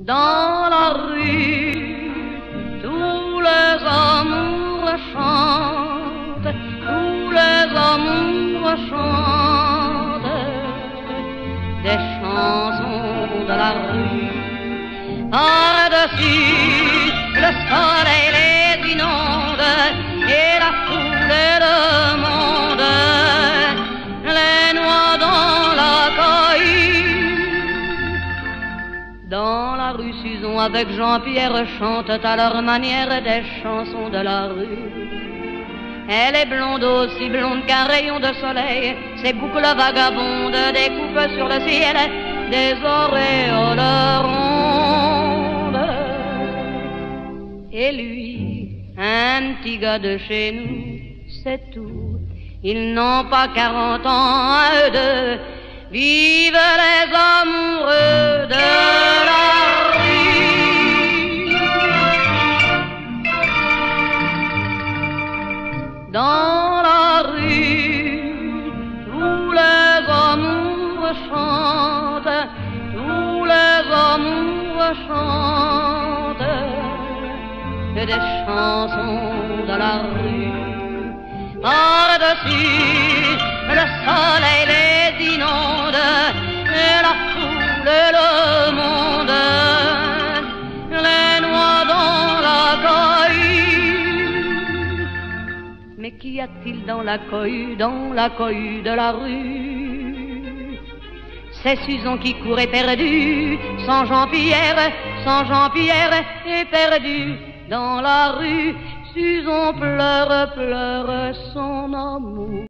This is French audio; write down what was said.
Dans la rue, tous les amours chantent, tous les amours chantent des chansons de la rue. Par-dessus, le soleil les inonde et la foule et le monde les noie dans la cohue. Dans la rue, Susan avec Jean-Pierre chantent à leur manière des chansons de la rue. Elle est blonde, aussi blonde qu'un rayon de soleil, ses boucles vagabondes découpent sur le ciel des auréoles rondes. Et lui, un petit gars de chez nous, c'est tout. Ils n'ont pas 40 ans à eux deux. Vive les amoureux de la rue. Dans la rue, tous les amours chantent, tous les amours chantent des chansons de la rue. Par-dessus, le soleil les inonde et la foule et le monde les noie dans la cohue. Mais qu'y a-t-il dans la cohue de la rue? C'est Susan qui court éperdue, sans Jean-Pierre éperdue dans la rue. Susan pleure, pleure son amour.